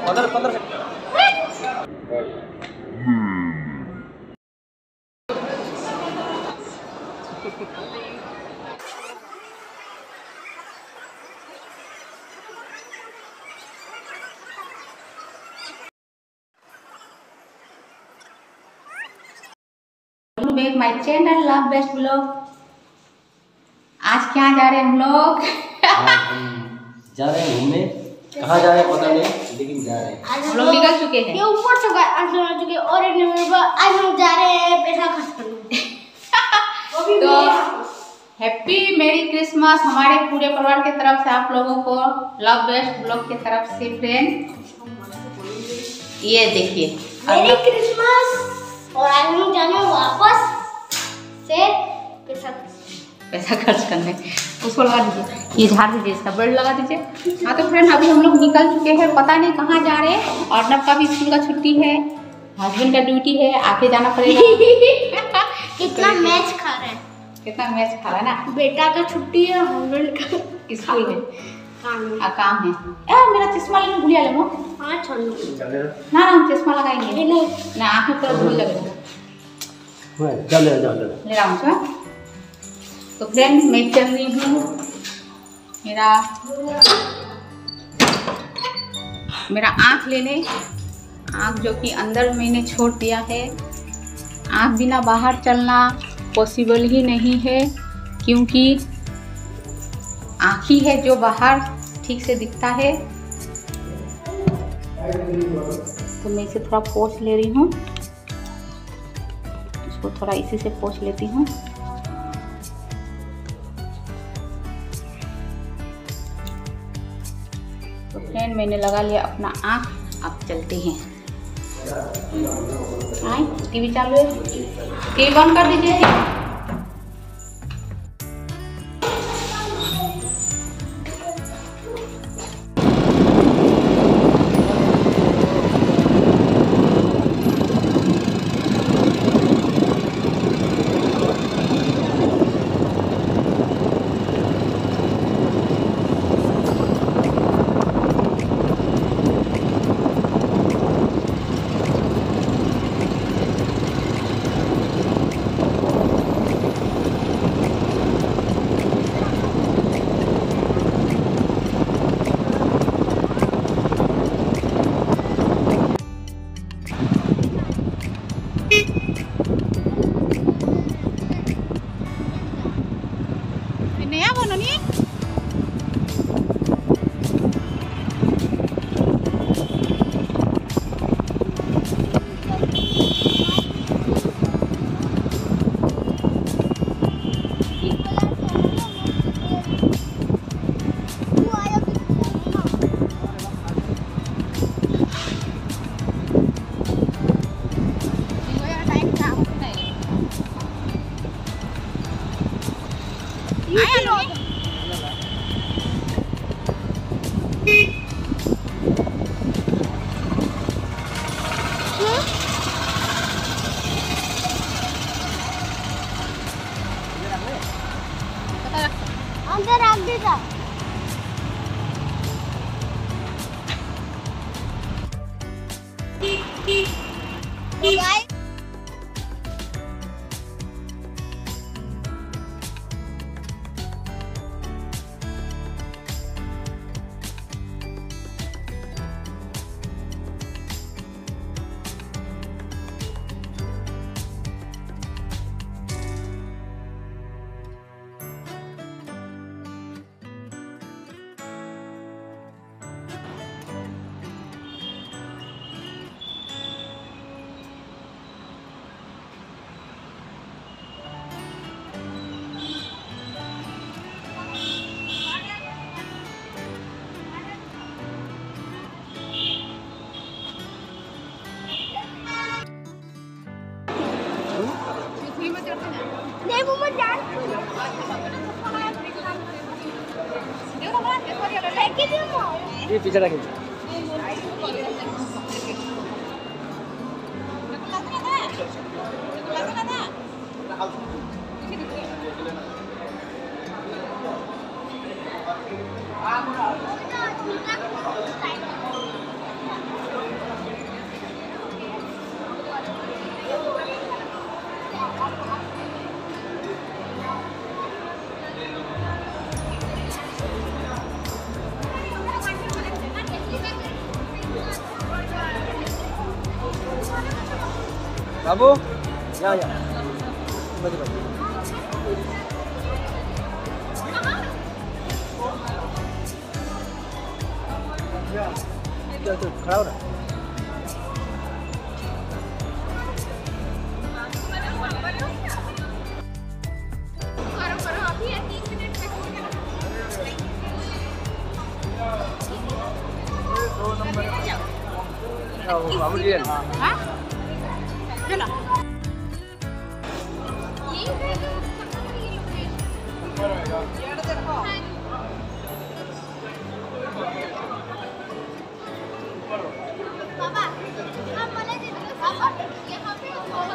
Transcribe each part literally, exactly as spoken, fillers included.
पंद्रह पंद्रह my channel love best blog. आज क्या जा रहे हैं हम लोग? जा रहे हैं घूमने। कहाँ जा रहे हैं पता नहीं, लेकिन जा रहे हैं। हम लोग निकल चुके हैं। ये ऊपर से आज चुके और एक नंबर पर आज हम जा रहे हैं पैसा खर्च करने। तो हैप्पी मेरी क्रिसमस हमारे पूरे परिवार की तरफ से आप लोगों को, लव बेस्ट ब्लॉग की तरफ से फ्रेंड। ये देखिए मेरी क्रिसमस। और आज हम जाने वापस से पैसा पैसा खर्च करने। उसको लगा दीजिए, ये झाड़ दीजिए, इसका बेल्ट लगा दीजिए। हाँ तो फ्रेंड अभी हम लोग निकल चुके हैं, पता नहीं कहाँ जा रहे हैं। और नब का भी स्कूल का छुट्टी है, हस्बैंड का ड्यूटी है, आके जाना पड़ेगा। कितना मैच खा रहे हैं, कितना मैच खा रहा है ना। बेटा का छुट्टी है, हस्बैंड का स्कूल है, काम है। आ, काम है। ए, मेरा चश्मा लेने भूलिया ले। हाँ चलो ना ना हम चश्मा लगाएंगे ना, आँख में पूरा धूल लगेगा। चल ले जाओ ले रहा हूँ। तो फ्रेंड मैं चल रही हूँ, मेरा मेरा आँख लेने, आँख जो कि अंदर मैंने छोड़ दिया है। आँख बिना बाहर चलना पॉसिबल ही नहीं है, क्योंकि आँख ही है जो बाहर ठीक से दिखता है। तो मैं इसे थोड़ा पोंछ ले रही हूँ, इसको थोड़ा इसी से पोंछ लेती हूँ। तो फ्रेंड मैंने लगा लिया अपना आँख, अब चलते हैं। आए टीवी चालू है, टीवी बंद कर दीजिए। नया बनो नी अंदर रख देगा। नहीं वो मत जान। ये पीछे रखें। बाबू यहाँ यहाँ बस बस चल चल खड़ा हो रहा बाबू जी हाँ चलो पापा आप बोले थे पापा यहाँ पे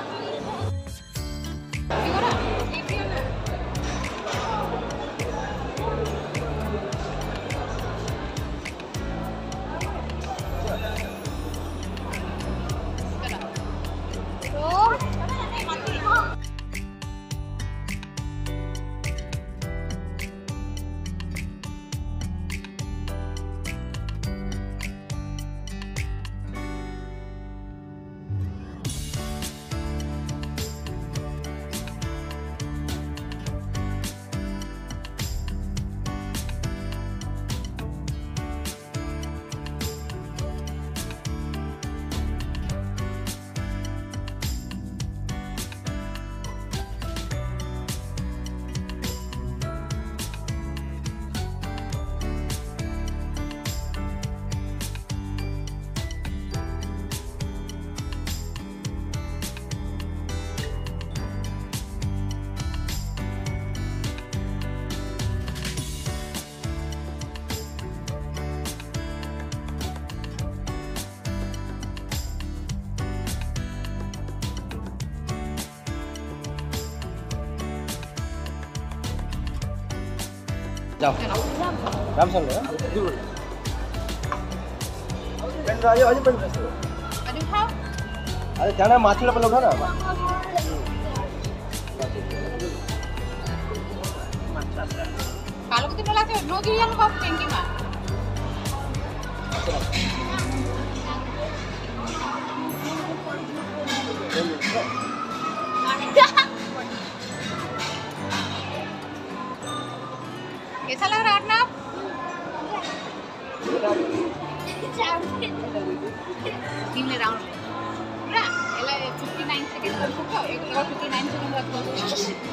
जाओ राम चल रहा है पेन राजे आज पेन अरे उठाओ अरे जाना माछी वाला उठा ना kalau kita melatih nogi yang kau tinggi mah कैसा लग रहा है अर्नब तीन राउंड पूरा एला fifty-nine सेकंड कर सकते हो एक लगा fifty-nine सेकंड रखो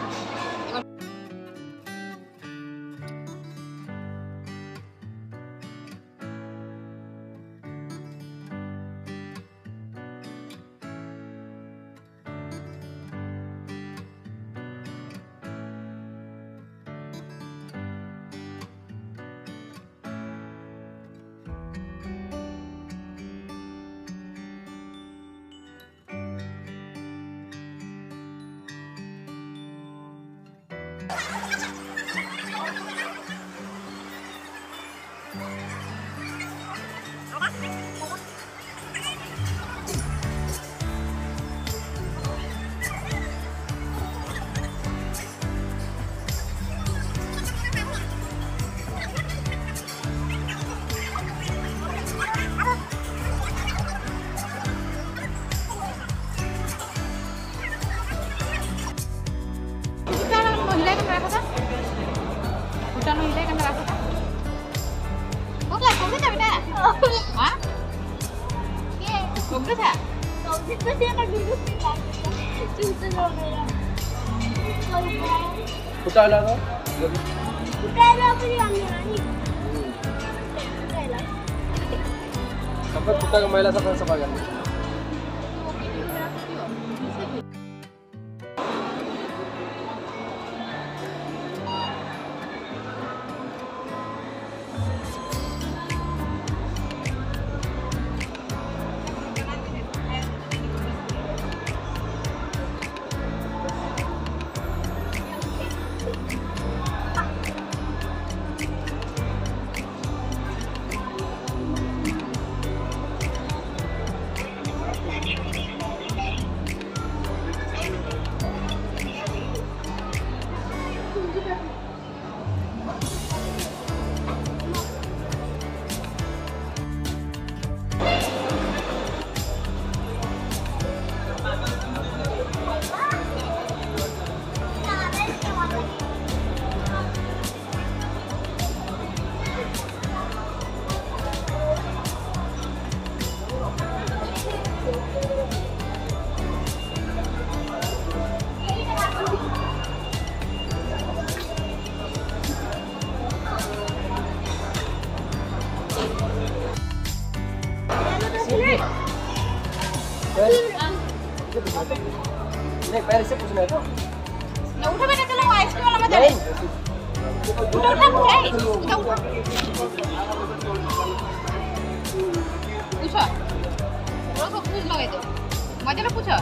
Bagus ya? Bagus tuh dia kan duduk di kaki. Susah loh मेरा. कुत्ता लगा कुत्ता लगा भी हमने नहीं. सब कुत्ता का मैला सब सफा करना नहीं पैर से पूछना है तो ना उठो बेटा, चलो आइसक्रीम वाला मजा ले। उठो उठो उठो उठो उठो। पूछो, थोड़ा सा पूछ लगे दो, मजा ले पूछो।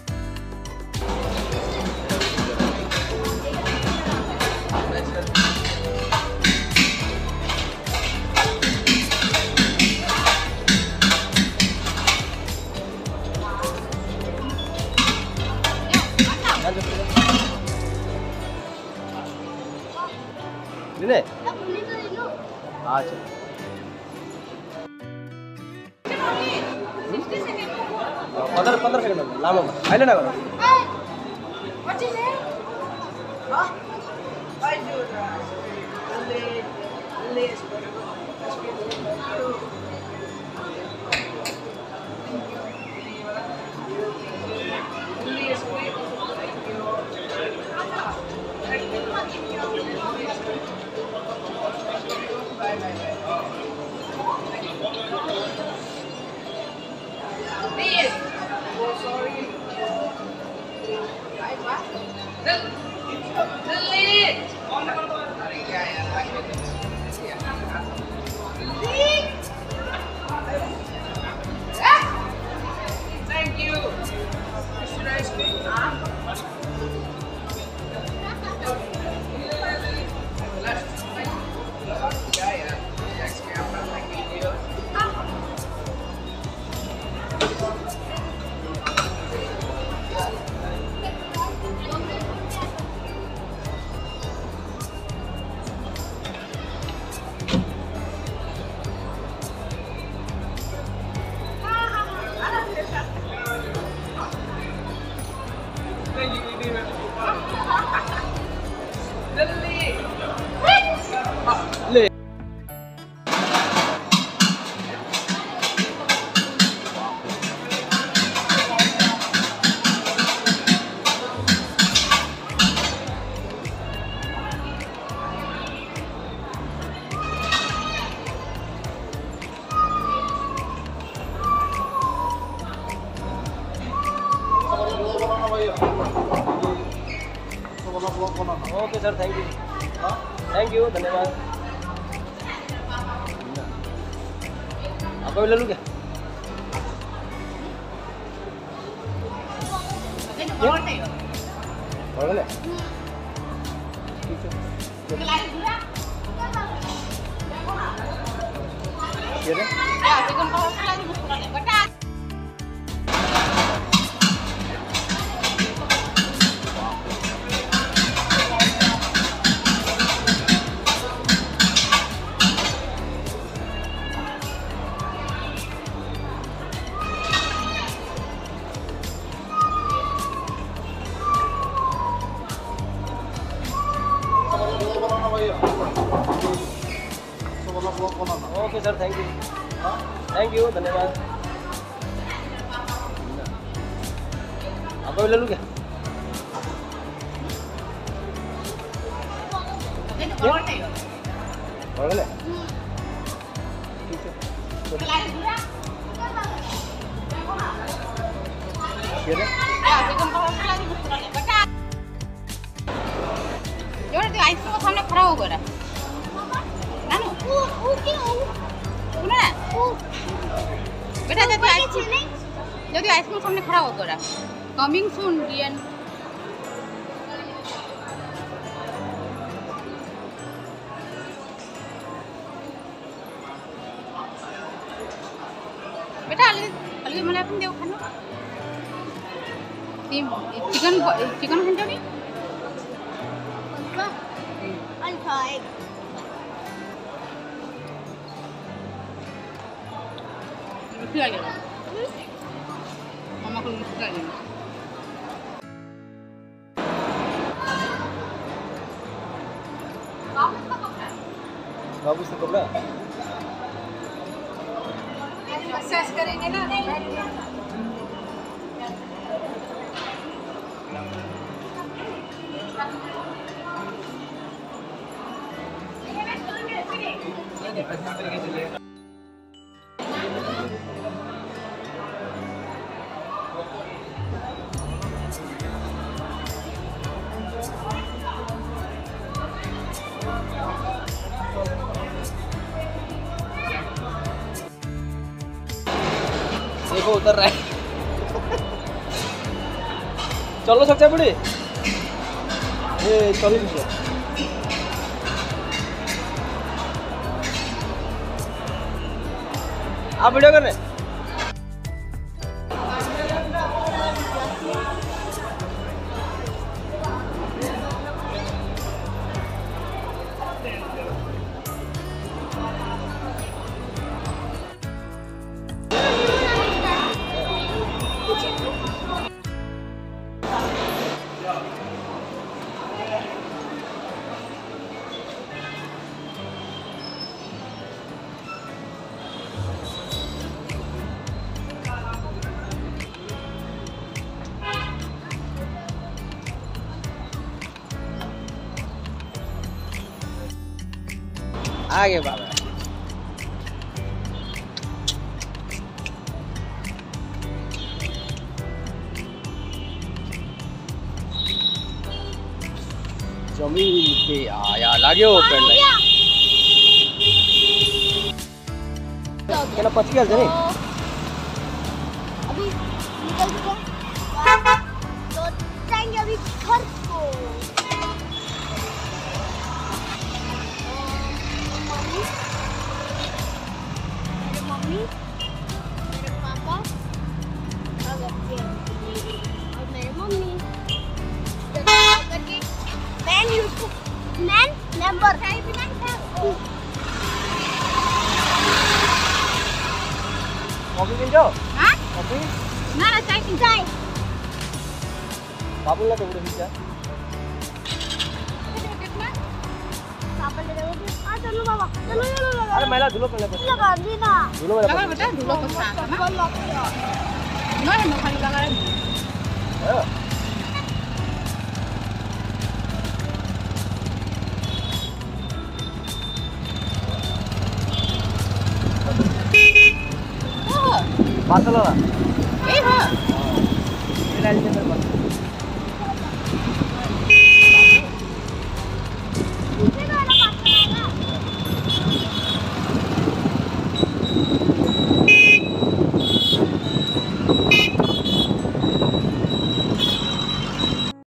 ले अब मुझे तो ले लो। अच्छा पंद्रह पंद्रह सेकंड लामो आइले ना करो हाय व्हाट इज इट? ले okay sir, thank you thank you धन्यवाद। आपको भी ले लूँ क्या? और ले ये ले okay sir, thank you thank you धन्यवाद। आपको भी ले लूँ क्या? और ले ये ले आइसक्रीम को सामने खड़ा हो गया नानू वो वो क्यों? सुनो ना बेटा, जब आइसक्रीम जब आइसक्रीम सामने खड़ा हो गया कमिंग सून डियन। बेटा अलग अलग मैंने अपन देव खाना चिकन चिकन खाते नहीं अल्फा एक लुटी आ गया मामा को लुटी आ गया। बाबू से कपड़ा मसाज करेंगे ना। देखो उतर रहा है। चलो सकते बुढ़ी ये चौबीस रुपये। आप वीडियो कर रहे हैं? आगे बाबा जमीन पे आया लागे वो पेड़ क्या पच गया जरे अभी निकल गया तो जाएंगे अभी घर को। मम्मी मेरे मम्मी मेरे पापा और मेरे मम्मी करके मैन यूट्यूब मैन मेंबर है बिना कॉफी पी जाओ। हाँ कॉफी ना ना चाय पी जाए बाबू ला तो उड़े पीछे पापा ले रहे आ चलो बाबा चलो चलो लगा अरे महिला धुलो पहले बस लगा दी ना धुलो वाला लगा बेटा धुलो को साथ में ना है ना खाली लगा रहे बात लो ना ए हां ये लाइन से कर